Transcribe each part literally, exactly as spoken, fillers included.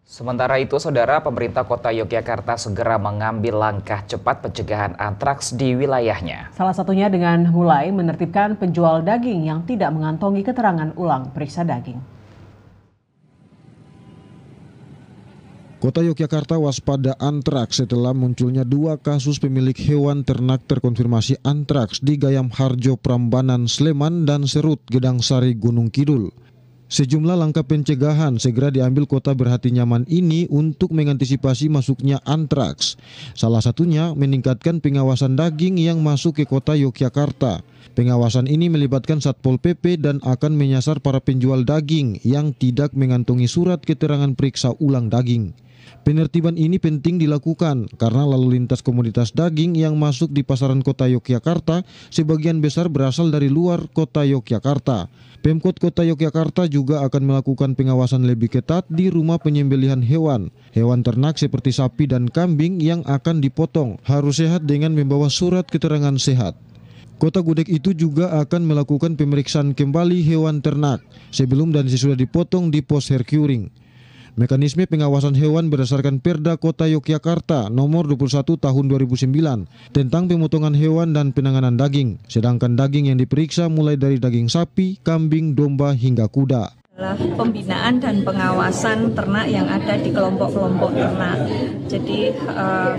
Sementara itu, Saudara, pemerintah Kota Yogyakarta segera mengambil langkah cepat pencegahan antraks di wilayahnya. Salah satunya dengan mulai menertibkan penjual daging yang tidak mengantongi keterangan ulang periksa daging. Kota Yogyakarta waspada antraks setelah munculnya dua kasus pemilik hewan ternak terkonfirmasi antraks di Gayam Harjo, Prambanan, Sleman, dan Serut, Gedangsari, Gunung Kidul. Sejumlah langkah pencegahan segera diambil Kota Berhati Nyaman ini untuk mengantisipasi masuknya antraks. Salah satunya meningkatkan pengawasan daging yang masuk ke Kota Yogyakarta. Pengawasan ini melibatkan Satpol P P dan akan menyasar para penjual daging yang tidak mengantongi surat keterangan periksa ulang daging. Penertiban ini penting dilakukan karena lalu lintas komoditas daging yang masuk di pasaran Kota Yogyakarta sebagian besar berasal dari luar Kota Yogyakarta. Pemkot Kota Yogyakarta juga akan melakukan pengawasan lebih ketat di rumah penyembelihan hewan. Hewan ternak seperti sapi dan kambing yang akan dipotong harus sehat dengan membawa surat keterangan sehat. Kota Gudeg itu juga akan melakukan pemeriksaan kembali hewan ternak sebelum dan sesudah dipotong di pos hercuring. Mekanisme pengawasan hewan berdasarkan Perda Kota Yogyakarta nomor dua puluh satu tahun dua ribu sembilan tentang pemotongan hewan dan penanganan daging. Sedangkan daging yang diperiksa mulai dari daging sapi, kambing, domba hingga kuda. Adalah pembinaan dan pengawasan ternak yang ada di kelompok-kelompok ternak. Jadi uh,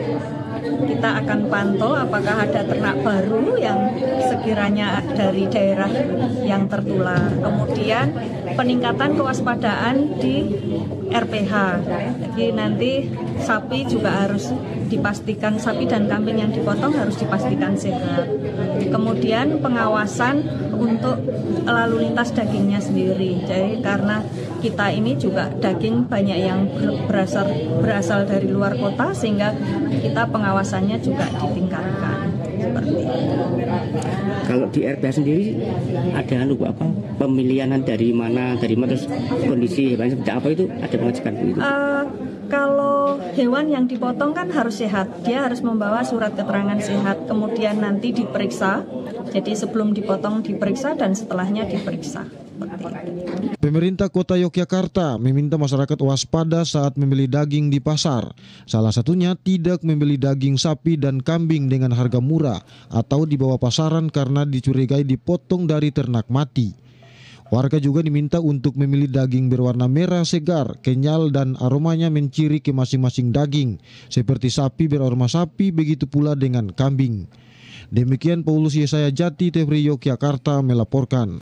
kita akan pantau apakah ada ternak baru yang sekiranya dari daerah yang tertular. Kemudian peningkatan kewaspadaan di R P H. Jadi nanti sapi juga harus dipastikan, sapi dan kambing yang dipotong harus dipastikan sehat. Kemudian pengawasan untuk lalu lintas dagingnya sendiri. Jadi karena kita ini juga daging banyak yang berasal berasal dari luar kota sehingga kita pengawasannya juga ditingkatkan seperti itu. Kalau di R P H sendiri ada anu apa pemilihan dari mana dari mana terus kondisi hewan seperti apa itu ada pengecekan itu? Uh, kalau hewan yang dipotong kan harus sehat, dia harus membawa surat keterangan sehat, kemudian nanti diperiksa. Jadi sebelum dipotong diperiksa dan setelahnya diperiksa. Pemerintah Kota Yogyakarta meminta masyarakat waspada saat membeli daging di pasar. Salah satunya tidak membeli daging sapi dan kambing dengan harga murah atau di bawah pasaran karena dicurigai dipotong dari ternak mati. Warga juga diminta untuk memilih daging berwarna merah segar, kenyal dan aromanya menciri ke masing-masing daging. Seperti sapi beraroma sapi, begitu pula dengan kambing. Demikian Paulus Yesaya Jati, T V R I Yogyakarta melaporkan.